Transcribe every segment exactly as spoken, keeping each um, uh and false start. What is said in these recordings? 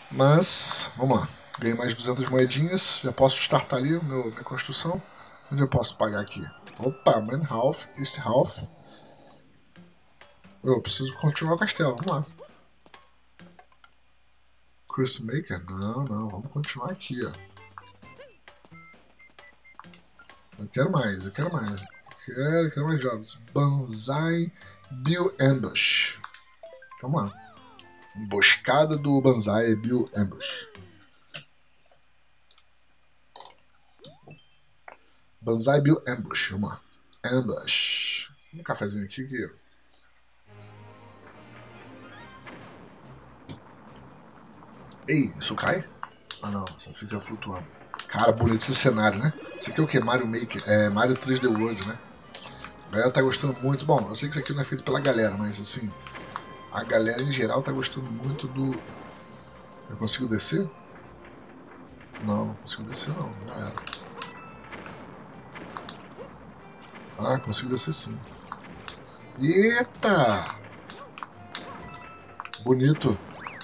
Mas, vamos lá. Ganhei mais duzentas moedinhas. Já posso startar ali meu, minha construção. Onde eu posso pagar aqui? Opa, Main Half, East Half. Eu preciso continuar o castelo, vamos lá. Chris Maker? Não, não, vamos continuar aqui, ó. Eu quero mais, eu quero mais. Eu quero, eu quero mais jobs. Banzai Bill Ambush. Vamos lá. Emboscada do Banzai Bill Ambush. Banzai Bill Ambush, vamos lá. Ambush. Um cafezinho aqui que... Ei, isso cai? Ah não, só fica flutuando. Cara, bonito esse cenário, né? Isso aqui é o que? Mario Maker? É Mario três D World, né? A galera tá gostando muito. Bom, eu sei que isso aqui não é feito pela galera, mas assim... A galera em geral tá gostando muito do... Eu consigo descer? Não, não consigo descer não, já era. Ah, consigo descer sim. Eita! Bonito.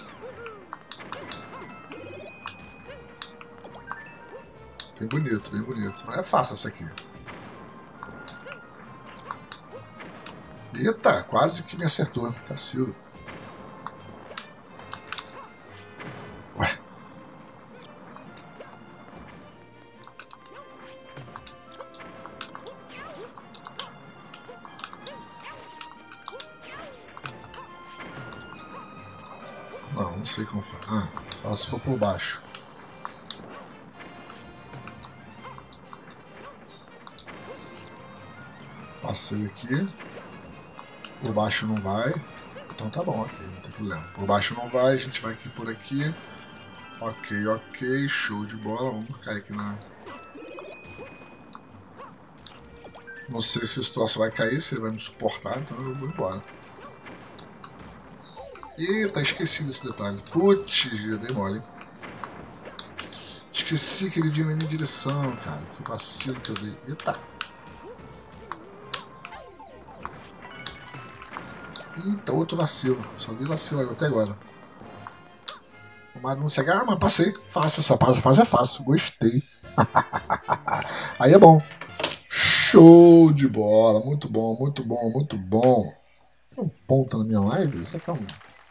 Bem bonito, bem bonito. Mas é fácil essa aqui. Eita, quase que me acertou. Cacilda. Ué. Não, não sei como faz. Ah, só se for por baixo. Passei aqui. Por baixo não vai. Então tá bom, ok, não tem problema. Por baixo não vai, a gente vai aqui por aqui. Ok, ok, show de bola. Vamos cair aqui na... Não sei se esse troço vai cair, se ele vai me suportar, então eu vou embora. Eita, esqueci desse detalhe. Putz, já dei mole, hein? Esqueci que ele vinha na minha direção, cara. Que vacilo que eu dei. Eita. Eita, outro vacilo. Só dei vacilo até agora. O Mario não segue. Ah, mas passei. Fácil essa fase. Fase é fácil. Gostei. Aí é bom. Show de bola. Muito bom, muito bom, muito bom. Tem um ponto na minha live? Isso aqui é um...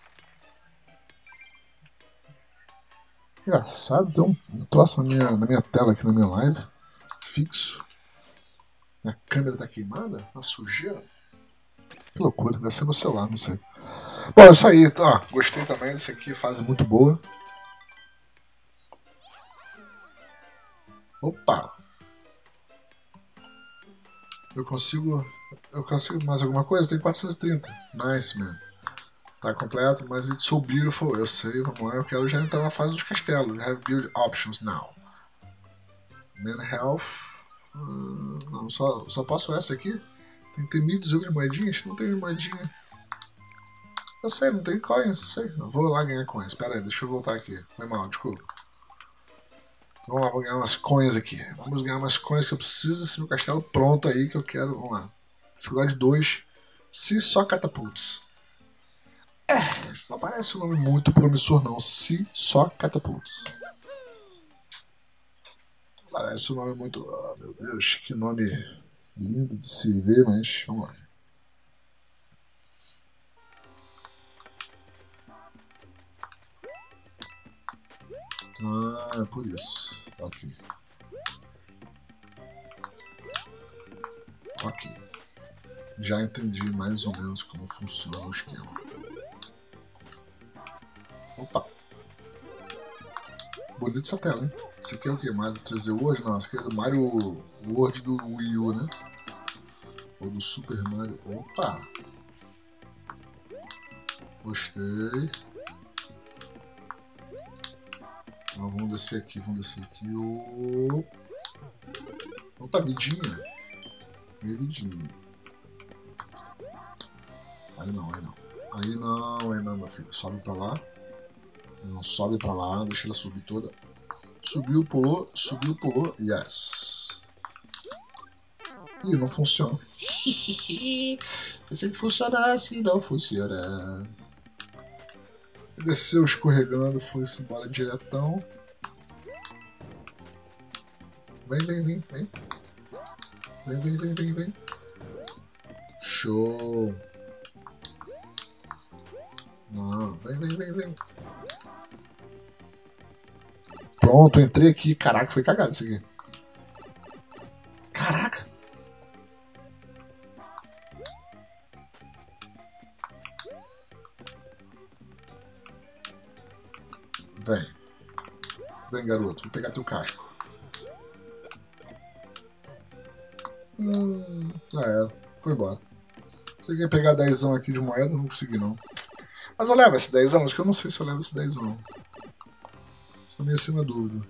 Engraçado, tem um troço na minha, na minha tela aqui na minha live. Fixo. Minha câmera tá queimada? Uma sujeira? Que loucura, deve ser no celular, não sei. Bom, é isso aí, ó. Gostei também desse aqui, fase muito boa. Opa! Eu consigo. Eu consigo mais alguma coisa? Tem quatrocentos e trinta. Nice, man. Tá completo, mas it's so beautiful. Eu sei, vamos lá. Eu quero já entrar na fase dos castelos. You have build options now. Man health. Uh, não, só, só posso essa aqui? Tem que ter mil e duzentas moedinhas? Não tem moedinha. Eu sei, não tem coins, eu sei. Eu vou lá ganhar coins. Pera aí, deixa eu voltar aqui. Foi mal, desculpa. Vamos lá, vou ganhar umas coins aqui. Vamos ganhar umas coins que eu preciso desse meu castelo pronto aí que eu quero. Vamos lá. Dificuldade dois. Se só catapults. É, não parece um nome muito promissor não. Se só catapults. Parece um nome muito... Oh, meu Deus, que nome lindo de se ver, mas vamos lá. Ah, é por isso. Ok. Ok. Já entendi mais ou menos como funciona o esquema. Opa. Bonita essa tela, hein? Isso aqui é o que? Mario três D World? Não, isso aqui é do Mario World do Wii U, né? Ou do Super Mario. Opa! Gostei. Então, vamos descer aqui, vamos descer aqui. Opa, vidinha. Minha vidinha. Aí não, aí não. Aí não, aí não, meu filho. Sobe pra lá. Não, sobe pra lá, deixa ela subir toda. Subiu, pulou, subiu, pulou. Yes. Ih, não funciona. Pensei que funcionasse, não funciona. Desceu escorregando, foi-se embora diretão. Vem, vem, vem, vem. Vem, vem, vem, vem, vem. Show. Não, vem, vem, vem, vem. Pronto, entrei aqui. Caraca, foi cagado isso aqui. Caraca. Vem. Vem, garoto. Vou pegar teu casco. Hum, já era. Foi embora. Você quer pegar dezão aqui de moeda? Não consegui, não. Mas eu levo esse dezão? Acho que eu não sei se eu levo esse dezão. Tô meio assim na dúvida.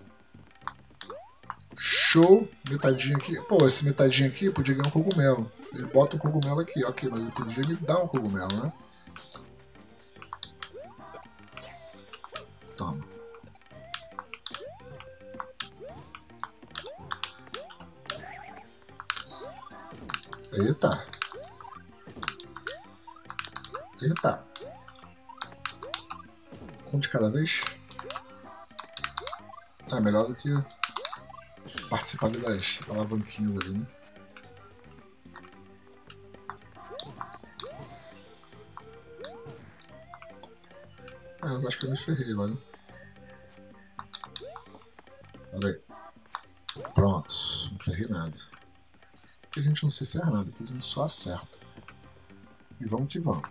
Show. Metadinha aqui. Pô, esse metadinho aqui podia ganhar um cogumelo. Ele bota um cogumelo aqui, ok. Mas ele podia me dar um cogumelo, né? Toma. Eita. Eita. Um de cada vez? É melhor do que participar das alavanquinhas ali, né? Ah, mas acho que eu me ferrei agora. Olha aí. Pronto. Não ferrei nada. Aqui a gente não se ferra nada, aqui a gente só acerta. E vamos que vamos.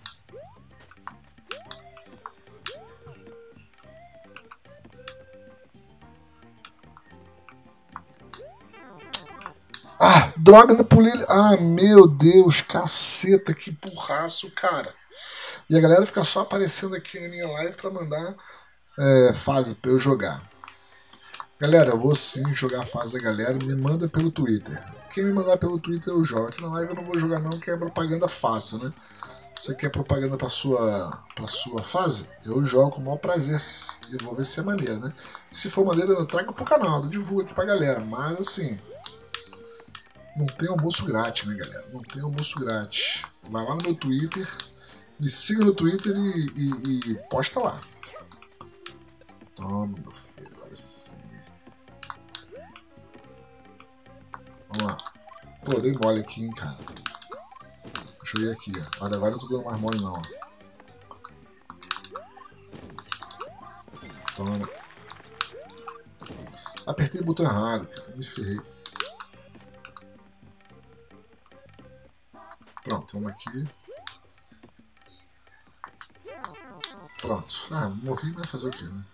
Ah, droga, não pulei. Ah, meu Deus, caceta, que burraço, cara. E a galera fica só aparecendo aqui na minha live pra mandar é, fase pra eu jogar. Galera, eu vou sim jogar a fase da galera, me manda pelo Twitter. Quem me mandar pelo Twitter eu jogo. Aqui na live eu não vou jogar não, que é propaganda fácil, né? Você quer propaganda pra sua, pra sua fase? Eu jogo com o maior prazer. Eu vou ver se é maneiro, né? Se for maneiro, eu trago pro canal, eu divulgo aqui pra galera. Mas assim, não tem almoço grátis, né, galera? Não tem almoço grátis. Vai lá no meu Twitter, me siga no Twitter e, e, e posta lá. Toma, meu filho, agora sim. Vamos lá. Pô, dei mole aqui, hein, cara. Deixa eu ir aqui, ó. Olha, agora eu não tô dando mais mole, não, ó. Toma. Apertei o botão errado, cara. Me ferrei. Pronto, vamos aqui. Pronto. Ah, morri, mas fazer o quê, né?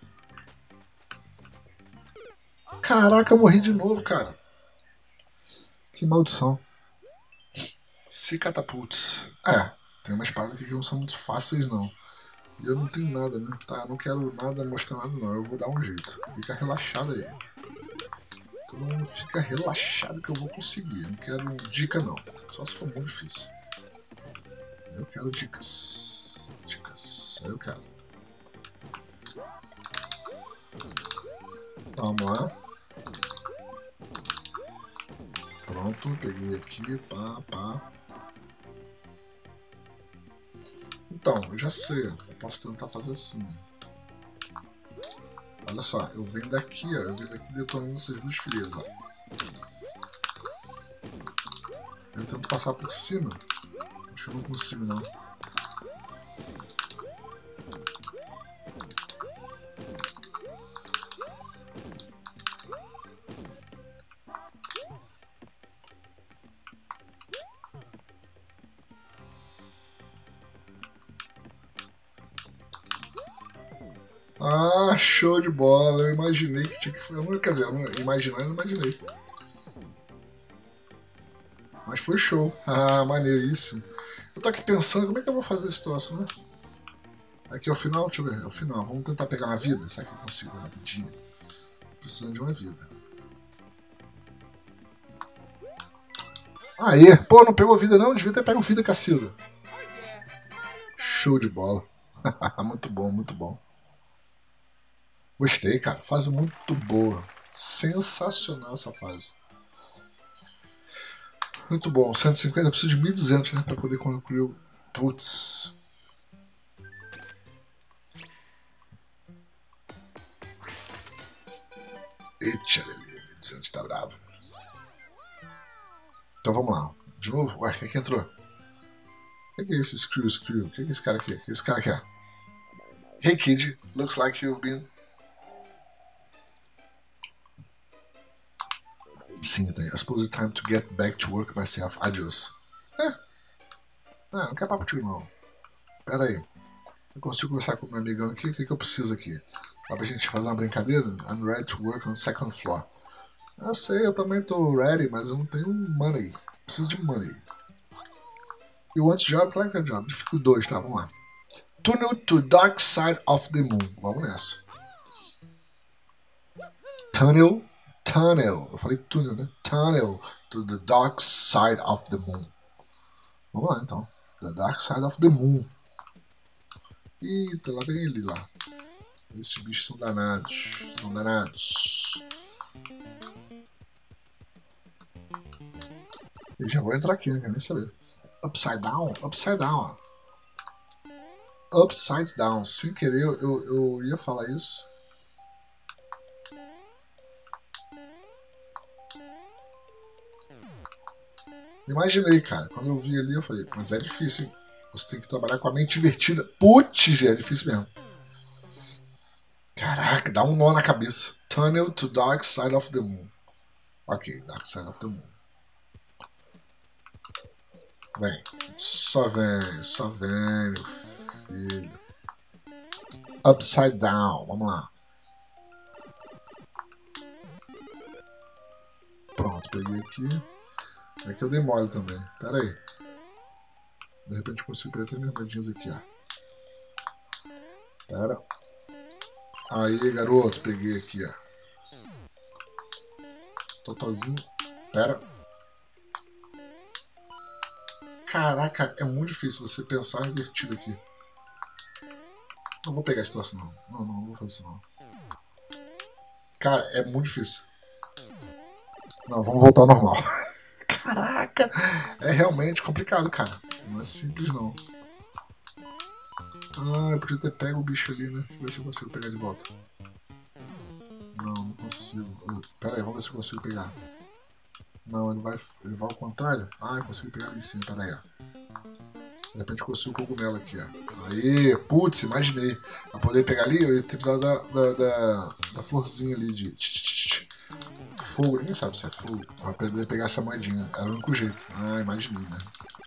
Caraca, eu morri de novo, cara. Que maldição. Se catapultes. É, tem umas paradas aqui que não são muito fáceis, não. E eu não tenho nada, né? Tá, eu não quero nada, mostrar nada, não. Eu vou dar um jeito. Fica relaxado aí. Todo mundo fica relaxado que eu vou conseguir. Eu não quero dica, não. Só se for muito difícil. Eu quero dicas. Dicas. Eu quero. Vamos lá. Pronto, peguei aqui, pá, pá. Então, eu já sei, eu posso tentar fazer assim. Olha só, eu venho daqui, ó, eu venho daqui detonando essas duas fileiras, ó. Eu tento passar por cima. Acho que eu não consigo, não. Ah, show de bola. Eu imaginei que tinha que... Quer dizer, eu não... imaginar eu não imaginei. Mas foi show. Ah, maneiríssimo. Eu tô aqui pensando, como é que eu vou fazer esse troço, né? Aqui é o final, deixa eu ver. É o final. Vamos tentar pegar uma vida? Será que eu consigo rapidinho? Precisando de uma vida. Aê! Pô, não pegou vida não? Devia ter pego vida, Cacilda. Show de bola. Muito bom, muito bom. Gostei, cara. Fase muito boa. Sensacional essa fase. Muito bom. cento e cinquenta, eu preciso de mil e duzentos, né? Pra poder concluir o... Putz. Eita, Lelê, a gente tá bravo. Então vamos lá. De novo? Ué, quem que entrou? O que é esse Screw Screw? O que é esse cara aqui? O que esse cara aqui é? Hey kid, looks like you've been... Sim, tem. I suppose it's time to get back to work myself. Adios. É. Não, não quer papo contigo não. Pera aí. Eu consigo conversar com o meu amigão aqui? O que, que eu preciso aqui? Dá pra gente fazer uma brincadeira? I'm ready to work on the second floor. Eu sei, eu também tô ready, mas eu não tenho money. Preciso de money. You want job? Claro que é job. Dificuldade dois, tá? Vamos lá. Tunnel to Dark Side of the Moon. Vamos nessa. Tunnel. Tunnel. Eu falei túnel, né? Tunnel to the Dark Side of the Moon. Vamos lá, então. The Dark Side of the Moon. Eita, lá vem ele lá. Esses bichos são danados. São danados. Eu já vou entrar aqui, não quero nem saber. Upside down? Upside down. Upside down. Sem querer, eu, eu, eu ia falar isso. Imaginei, cara. Quando eu vi ali, eu falei, mas é difícil, hein? Você tem que trabalhar com a mente invertida. Putz, é difícil mesmo. Caraca, dá um nó na cabeça. Tunnel to Dark Side of the Moon. Ok, Dark Side of the Moon. Vem. Só vem, só vem, meu filho. Upside down. Vamos lá. Pronto, peguei aqui. É que eu dei mole também. Pera aí. De repente eu consigo pegar até minhas moedinhas aqui, ó. Pera. Aí, garoto. Peguei aqui, ó. Totalzinho. Pera. Caraca, é muito difícil você pensar invertido aqui. Não vou pegar esse troço, não. Não, não, não vou fazer isso, não. Cara, é muito difícil. Não, vamos voltar ao normal. Caraca, é realmente complicado, cara. Não é simples, não. Ah, eu podia ter pego o bicho ali, né? Deixa eu ver se eu consigo pegar de volta. Não, não consigo. Pera aí, vamos ver se eu consigo pegar. Não, ele vai, ele vai ao contrário. Ah, eu consigo pegar ali em cima, pera aí, ó. De repente eu consigo o cogumelo aqui, ó. Aí, putz, imaginei. Pra poder pegar ali, eu ia ter precisado da, da, da, da florzinha ali de... Fogo, ninguém sabe se é fogo. Pra poder pegar essa moedinha. Era o único jeito. Ah, imaginei, né?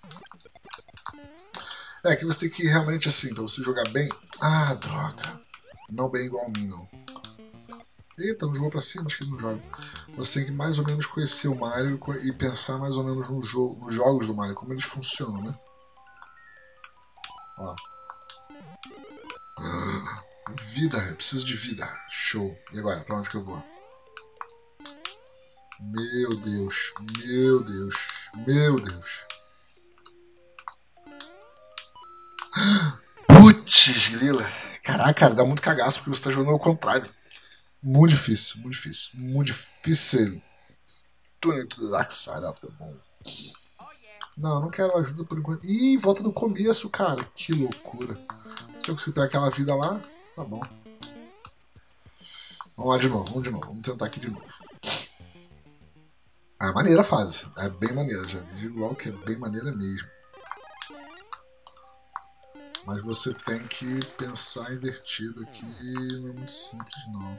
É que você tem que realmente, assim, pra você jogar bem... Ah, droga. Não bem igual a mim, não. Eita, não jogou pra cima, acho que não joga. Você tem que mais ou menos conhecer o Mario e pensar mais ou menos no jogo, nos jogos do Mario, como eles funcionam, né? Ó. Vida, eu preciso de vida. Show. E agora, pra onde que eu vou? Meu Deus, meu Deus, meu Deus. Putz, Lila. Caraca, cara, dá muito cagaço porque você tá jogando ao contrário. Muito difícil, muito difícil, muito difícil. Tunnel to the Dark Side of the Moon. Não, não quero ajuda por enquanto. Ih, volta do começo, cara. Que loucura. Se eu conseguir pegar aquela vida lá, tá bom. Vamos lá de novo, vamos de novo. Vamos tentar aqui de novo. É maneira a fase. É bem maneira. Já vi igual que é bem maneira mesmo. Mas você tem que pensar invertido aqui. Não é muito simples, não.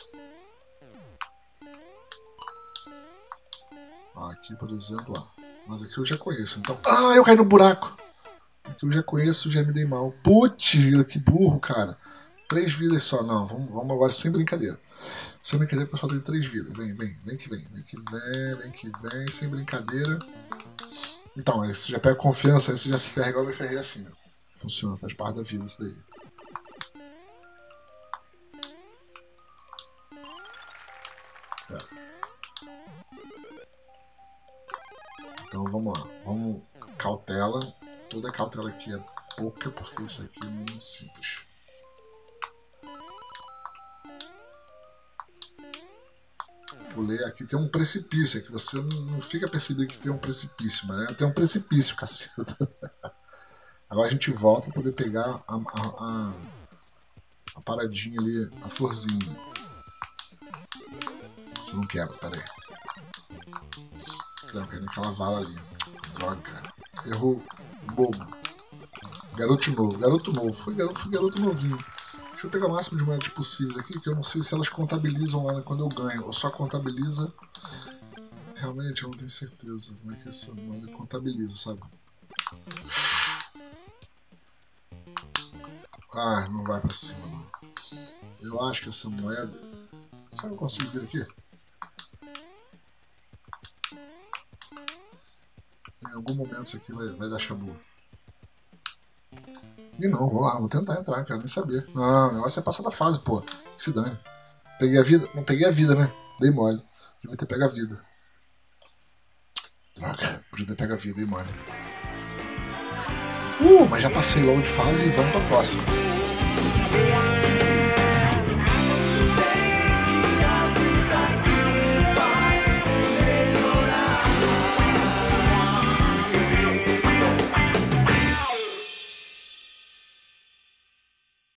Aqui, por exemplo, ó. Mas aqui eu já conheço, então... Ah, eu caí no buraco! Aqui eu já conheço, já me dei mal. Putz, que burro, cara. Três vidas só. Não, vamos, vamos agora sem brincadeira. Sem brincadeira, porque eu só tenho três vidas. Vem, vem, vem que vem. Vem que vem, vem que vem, sem brincadeira. Então, aí você já pega confiança, aí você já se ferra igual eu me ferrei assim, ó. Funciona, faz parte da vida isso daí. Pera. Então vamos lá, vamos cautela, toda cautela aqui é pouca porque isso aqui é muito simples. Pulei aqui, tem um precipício, aqui você não fica percebendo que tem um precipício, mas tem um precipício, caceta. Agora a gente volta para poder pegar a, a, a, a paradinha ali, a florzinha. Você não quebra, pera aí. Não, cai naquela vala ali. Droga, cara. Errou. Bobo. Garoto novo. Garoto novo. Foi garoto, foi garoto novinho. Deixa eu pegar o máximo de moedas possíveis aqui, que eu não sei se elas contabilizam lá quando eu ganho. Ou só contabiliza... Realmente, eu não tenho certeza como é que essa moeda contabiliza, sabe? Ah, não vai pra cima, não. Eu acho que essa moeda... Será que eu consigo vir aqui? Em algum momento isso aqui vai, vai dar chabu. E não, vou lá, vou tentar entrar, quero nem saber. Não, o negócio é passar da fase, pô. Que se dane. Peguei a vida? Não peguei a vida, né? Dei mole. Devia ter pego a vida. Droga, podia ter pego a vida, dei mole. Uh, mas já passei logo de fase e vamos pra próxima.